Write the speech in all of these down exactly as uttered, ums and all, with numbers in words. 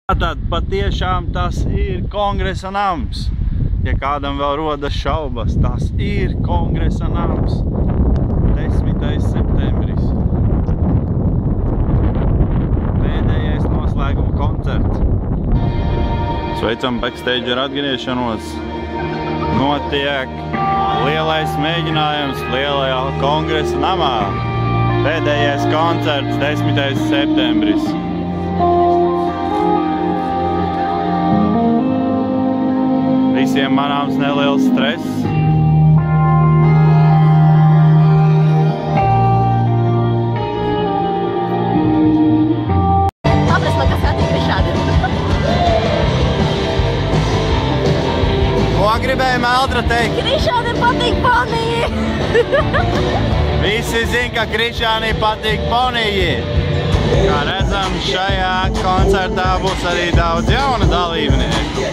Tad patiešām tas ir Kongresa nams. Ja kādam vēl rodas šaubas, tas ir Kongresa nams. desmitais septembris. Pēdējais noslēguma koncerts. Sveicam backstage ar atgriešanos. Notiek lielais mēģinājums lielajā Kongresa namā. Pēdējais koncerts desmitais septembris. Visiem manāms neliels stress. Apres man, kas patīk Krišānim. Ko gribēja Meldra teikt? Krišānim patīk poniji. Visi zin, ka Krišānim patīk poniji. Kā redzam, šajā koncertā būs arī daudz jauna dalībnieku.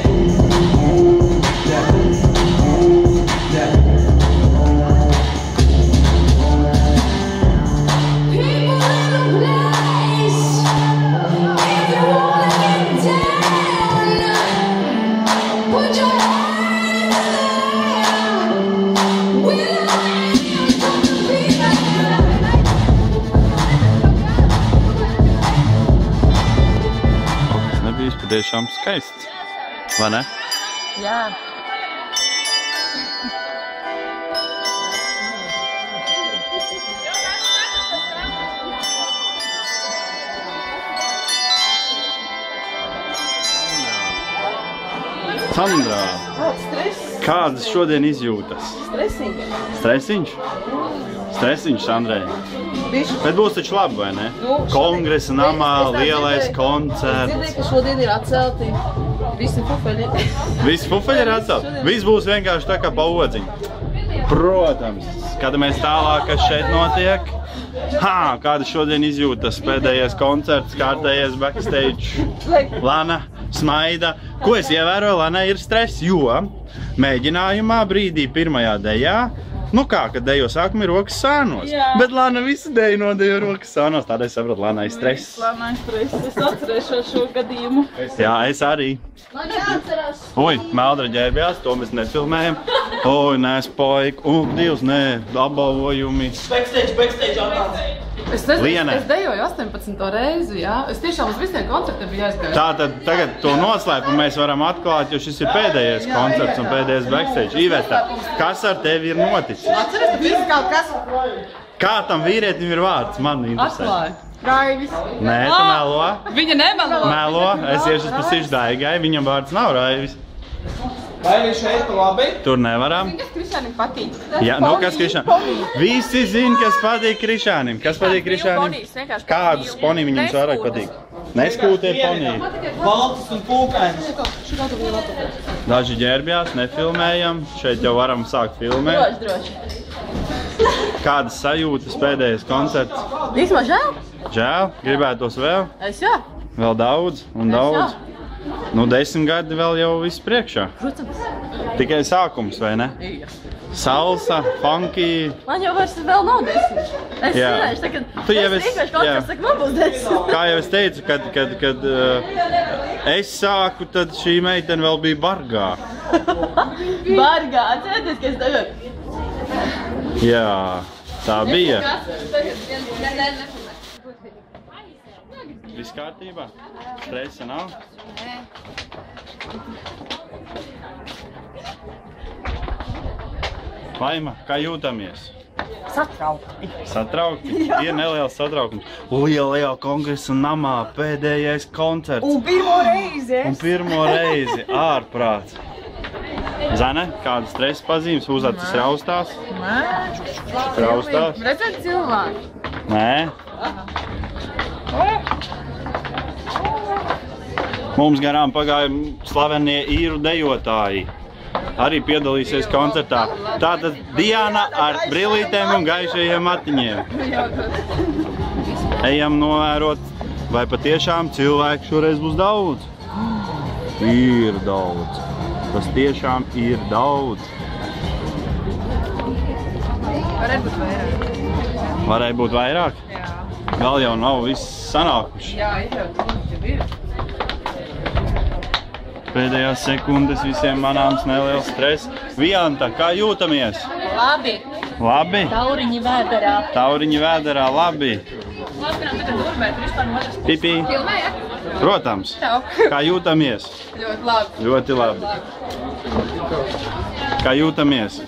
Nebija patiešām skaists, vai ne? Jā. Sandrā, Kāds stress? kādas šodien izjūtas? Stresiņš. Stresiņš? Stresiņš, Sandrai. Bišķi. Bet būs taču labi, vai ne? Nu, Kongresa namā, lielais koncerts. Es dzirdēju, ka šodien ir atcelti visi pufeļi. Visi pufeļi ir atcelti. Viss būs vienkārši tā kā pa odziņu. Protams, skatāmies tālāk, kas šeit notiek. Hā, kāda šodien izjūtas pēdējais koncerts, kārtējais backstage. Lana smaida. Ko es ievēroju, Lana ir stress, jo mēģinājumā brīdī pirmajā dejā, nu kā, kad dejo sākumi ir rokas sānos. Jā. Bet Lana visu deju nodejo rokas sānos, tādēļ sapratu, Lanai stress. Lanai stress. Es atcerēšos šo gadījumu. Jā, es arī. Lanai atcerās. Oi, Meldra ģērbjās, to mēs nefilmējam. Oi, nes poik, un Dievs, nē, apbalvojumi. Backstage, backstage atnāc. Es nezinu, Liene. es dejoju astoņpadsmito reizi, jā. Es tiešām uz visiem koncertiem biju aizgājuši. Tātad tagad to noslēpumu mēs varam atklāt, jo šis ir pēdējais koncerts un pēdējais backstage. Iveta, kas ar tevi ir noticis? Atceries, ka viss kaut kas Kā tam vīrietim ir vārds? Man interesē. atklāja. Raivis. Nē, tu melo. Viņa nemelo. Melo, es iešu uz pasišu Daigai, viņam vārds nav Raivis. Vai viņš šeit labi? Tur nevaram. Kas Krišānim patīk? Jā, nu kas Krišānim? Visi zin, kas patīk Krišānim. Kas patīk Krišānim? Kādus ponī viņam vairāk patīk? Neskūtie ponī. Baltas un pūkainas. Daži ģērbjās, nefilmējam. Šeit jau varam sākt filmēt. Droši, droši. Kādas sajūtas pēdējais koncerts? Īsmā žēl? Žēl, gribētos vēl? Es jā. Vēl daudz un daudz. Nu, desmit gadi vēl jau viss priekšā. Protams. Tikai sākums, vai ne? Jā. Salsa, funky. Man jau vairs vēl nav desmit. Es Jā. zināšu, tagad Tu jau es esi- vienkārši jā. koncerts, saka, man būs desmit. Kā jau es teicu, kad, kad, kad uh, es sāku, tad šī meitene vēl bija bargā. Bargā, atcerieties, ka es tagad. Jā, tā bija. Viss kārtībā? Stresa nav? Vaima, kā jūtamies? Satraukti. Satraukti? Ir neliels satraukums. Lielajā kongresa namā pēdējais koncerts. Un pirmo reizi Un es. pirmo reizi ārprāts. Zane, kādas stresa pazīmes? Uzacis raustās? Raustās? Redzēt cilvēku. Nē. Mums garām pagāja slavenie īru dejotāji. Arī piedalīsies koncertā. Tātad Diana ar brillītēm un gaišajiem matiņiem. Ejam novērot, vai patiešām cilvēku šoreiz būs daudz. Ir daudz. Tas tiešām ir daudz. Varētu būt vairāk. Varēja būt vairāk? Jā. Vēl jau nav viss sanākuši. Jā, ir jau tur, jau ir. Pēdējās sekundes visiem manāms neliels stress. Vianta, kā jūtamies? Labi. Labi? Tauriņi vēderā. Tauriņi vēderā, labi. Pipī. Protams. Kā jūtamies? Ļoti labi. Ļoti labi. Kā jūtamies?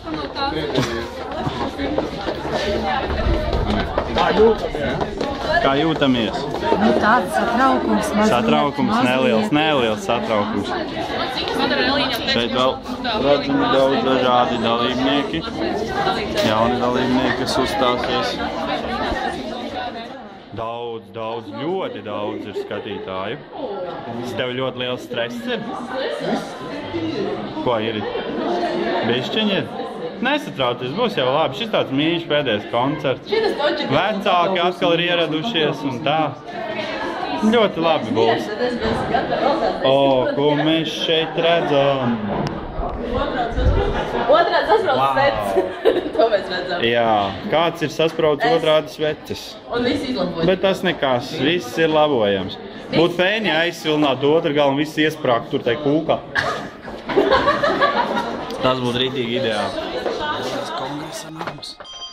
Kā jūtamies? Nu tāds satraukums. Satraukums neliels, neliels satraukums. Šeit vēl redzami daudz dažādi dalībnieki. Jauni dalībnieki, kas uzstāsies. Daudz, daudz, ļoti daudz ir skatītāju. Tev ļoti liels stress ir? Ko ir? Bišķiņi ir? Nesatrauties, būs jau labi. Šis tāds mīļš pēdējais koncerts. Vecāki atkal ir ieradušies un tā. Ļoti labi būs. O, ko mēs šeit redzam? Otrādi sasprauts sveces. To mēs redzam. Jā, kāds ir sasprauts otrādi sveces. Un viss izlabojas. Bet tas nekas, viss ir labojams. Būtu fēni aizsvilināt otru galu un viss iesprākt tur tai kūkā. Tas būtu rītīgi ideāli. Kongresa nams.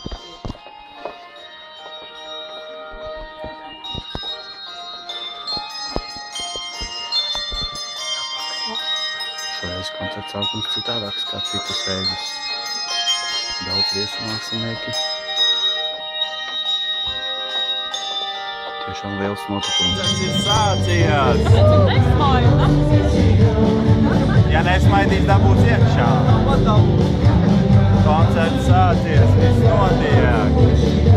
Šoreiz koncerts sākums citādāks kā citas reizes. Daudz viesmākslinieki. Tiešām liels notikums. Tas ir sācījās! Ja nesmaidīs, dabūs iekšā. Koncerts sācies, viss notiek.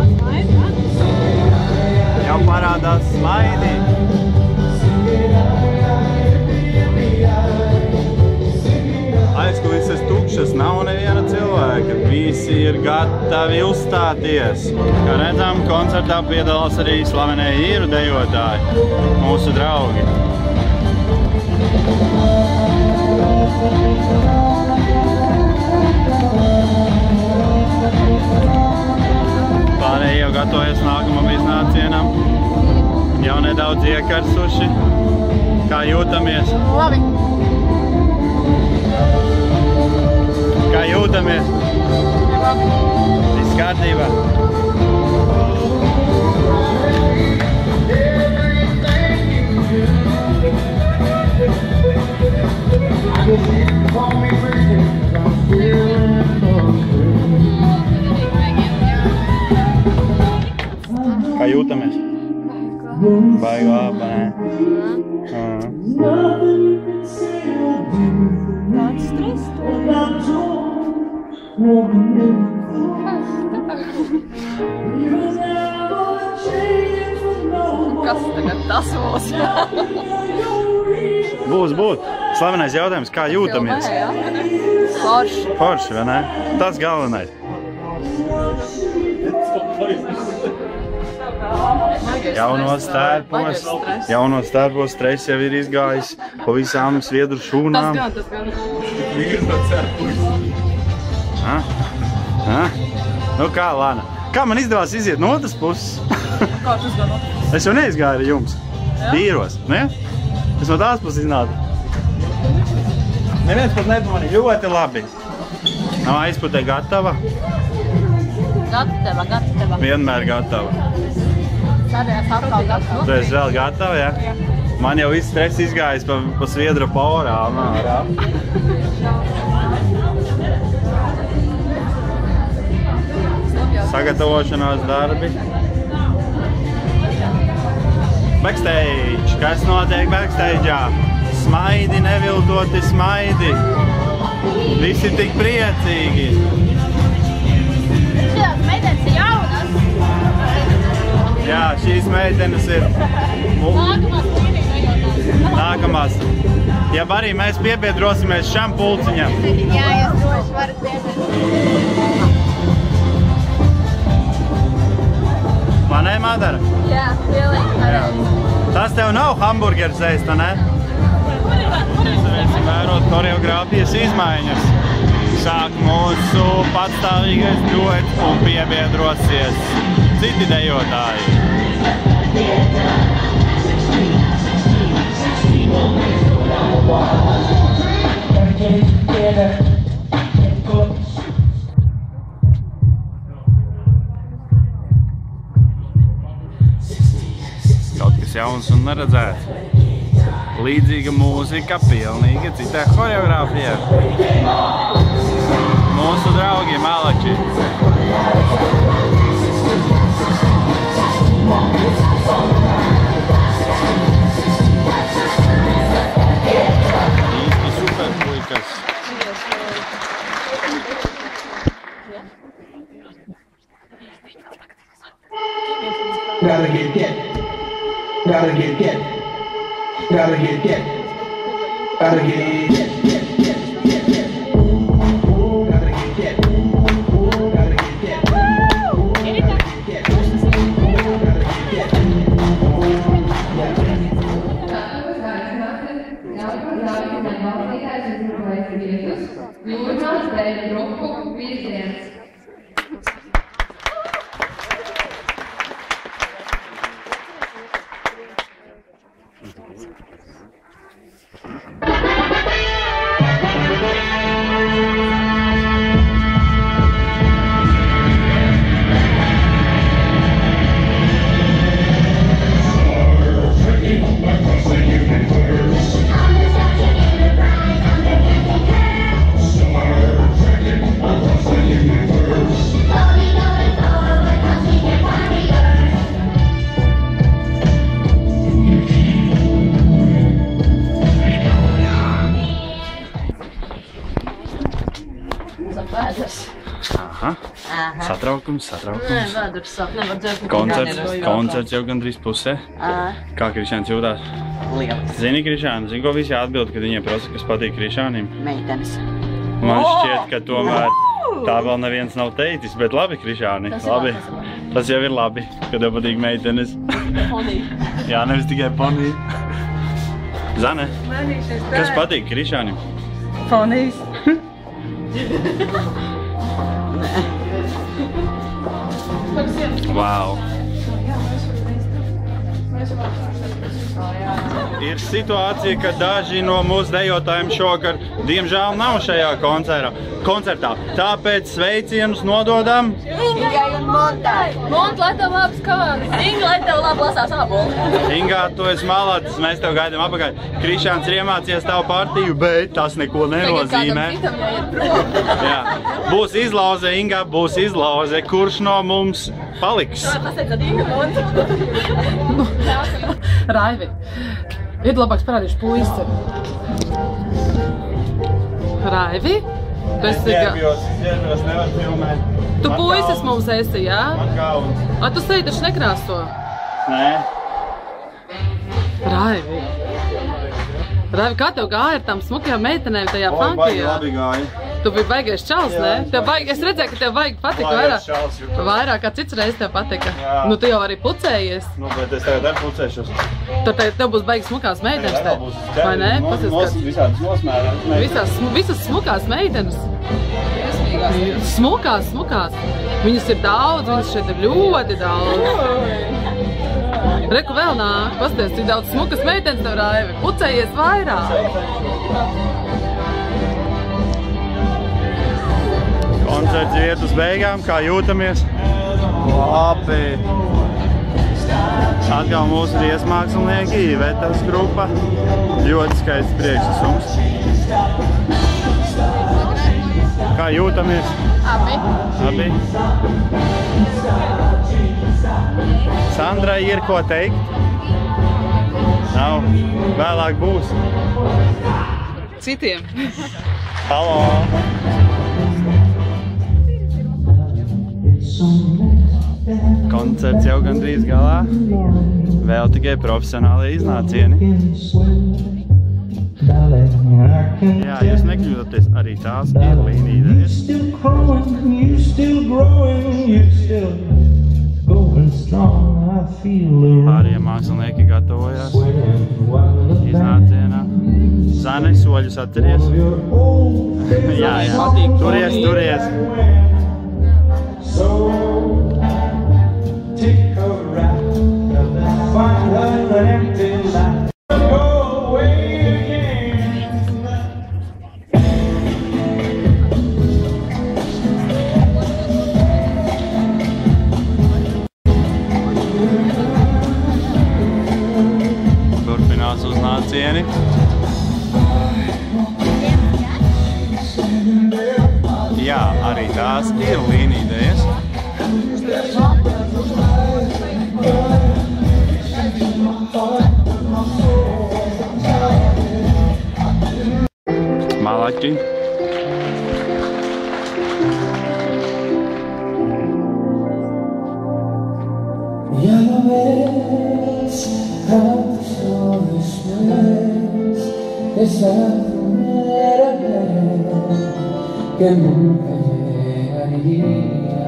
Jau parādās smaidi. Aizkulises tukšas, nav neviena cilvēka. Visi ir gatavi uzstāties. Kā redzam, koncertā piedalās arī slavenie īru dejotāji, mūsu draugi. Pārējie jau gatavojas nākamam iznācienam. Jau nedaudz iekarsuši. Kā jūtamies? Labi. Kā jūtamies? Labi. Viss kārtībā? Kā jūtamies? Baigi labi, ne? Kāds stress to? Kas tagad tas būs? Būs, būt. Slavenais jautājums, kā jūtamies? Forši. Forši, vai ne? Tas galvenais. Jaunos stērpos, jaunos stērpos stress jau ir izgājis pa visām sviedru šūnām. Tas gan, tas gan. Ha? Ha? Nu kā, Lana? Kā man izdevās iziet no otras puses? Kā tas gan? Es jau neizgāju ar jums. Tīros, ne? Es no tās puses iznācu. Neviens pat nedomāja. Ļoti labi. Nav aizputē gatava? Gatava, gatava. Vienmēr gatava. Tādējās atkal gatava. Tu esi vēl gatava, ja? Man jau viss stress izgājis pa, pa sviedra paurām. Sagatavošanās darbi. Backstage. Kas notiek backstage'ā? Smaidi, neviltoti smaidi. Visi tik priecīgi. Šīs meitenes ir jaunas. Jā, šīs meitenes ir Nākamās mīnīgajotās. nākamās. Ja arī mēs piebiedrosimies šam pulciņam. Jā, jūs droši varat piebiedrot. Manē, Madara? Jā, pilnīgi pareizi. Tas tev nav hamburgeris ēst, ne? Mēs varēsim vērot koreogrāfijas izmaiņas. Sāk mūsu patstāvīgais duets un piebiedrosies citi dejotāji. Wow. Kaut kas jauns un neredzēts. Līdzīga mūzika, pilnīgi citā choreogrāfijā. Mūsu draugi Malači. Īsti super puikas. Gotta get get. Gotta get get. Gotta get get. Gotta get get. Gotta get get. Gotta get get. Aha. Satraukums, satraukums. Nē, vēders sāp, nevar dzert. Koncerts, koncerts jau gandrīz pusē. Kā Krišāns jūtās? Lieliski. Zini Krišānu, zini, ko visi atbild, kad viņiem prasa, kas patīk Krišānim? Meitenes. Man šķiet, ka tomēr tā vēl neviens nav teicis, bet labi, Krišāni, labi. Tas jau ir labi, kad tev patīk meitenes. Ponī. Jā, nevis tikai ponī. Zane, kas patīk Krišānim? Ponīs. Wow. Ir situācija, ka daži no mūsu dejotājiem šokar diemžēl nav šajā koncertā. koncertā. Tāpēc sveicienus nododam Ingai un Montai. Mont, lai tev labs kāds. Inga, lai tev labi lasās ābolu. Ingā, tu esi malācis, mēs tev gaidām apakaļ. Krišāns ir iemācījies tavu partiju, bet tas neko nenozīmē. Jā. Būs izlauze, Ingā, būs izlauze. Kurš no mums paliks? Pasēdzat Inga Monta. Raivi, ir labāks parādīšu puisi. Raivi? Tu esi... Ģērbjos, ģērbjos, nevar filmēt. Tu puisis mums esi, jā? Man kauns. A, tu seji taču nekrāso? Nē. Raivi. Raivi, kā tev gāja ar tām smukajām meitenēm tajā Oi, baigi funkijā? labi gāja. Tu biji baigais čals, ne? Tev baigi, es redzēju, ka tev baigi patika Baigais vairāk. čals, jūtos. Vairāk kā cits reiz tev patika. Jā. Nu, tu jau arī pucējies. Nu, bet es tagad arī pucēšos. Tad te- tev būs baigi smukās meitenes te. Vai ne? Nos, Pasies, nos, kāds- visādas nosmērās. Visās, smu- visas smukās meitenes. Smukās, smukās. Viņas ir daudz, viņas šeit ir ļoti daudz. Reku vēl nāk, pasties, cik daudz smukas meitenes tev, Raivi. Pucējies vairāk. Koncerts iet uz beigām, kā jūtamies? Labi. Atkal mūsu viesmākslinieki, Ivetas grupa. Ļoti skaists priekšnesums. Kā jūtamies? Abi. Abi. Sandrai ir ko teikt? Nav. Vēlāk būs. Citiem. Halo! Koncerts jau gandrīz galā. Vēl tikai profesionāli iznācieni. Jā, jūs nekļūdaties, arī tās ir līnītes. Pārējie mākslinieki gatavojās iznācienā. Zane, soļus atceries? Jā, jā. Turies, turies. braucieni. Jā, arī tās ir līnīdējas. Malači. Ya no ves tantos soles mes, esa primera vez que nunca llegaría.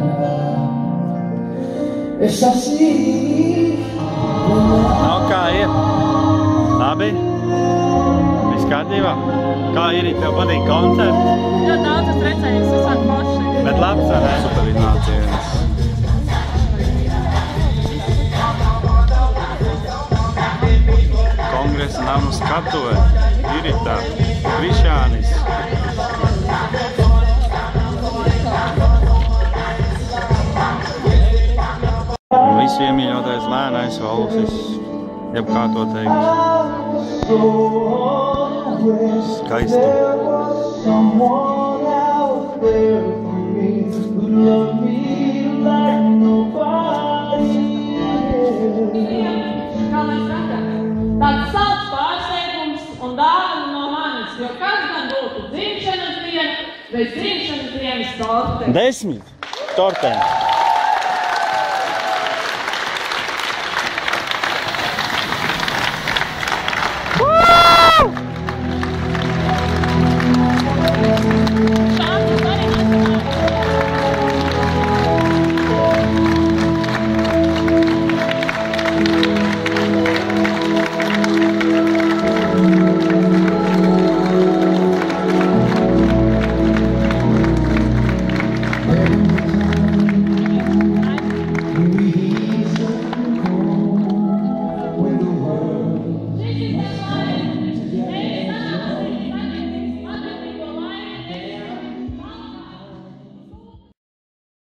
Es así. Nav kā ir? Labi? Viss kārtībā? Kā ir? Tev patīk koncerts? Ļoti daudz es redzēju, visādi forši. Bet labs, vai ne? Superinācijas. Kongresa namu skatuve, Irita, Krišānis. Un visu iemīļotais lēnais valsis, jeb kā to teikt. Skaisti. Tāds salds pārsteigums un dāvana no manis, jo kas gan būtu dzimšanas diena bez dzimšanas dienas torte. Desmit tortēm.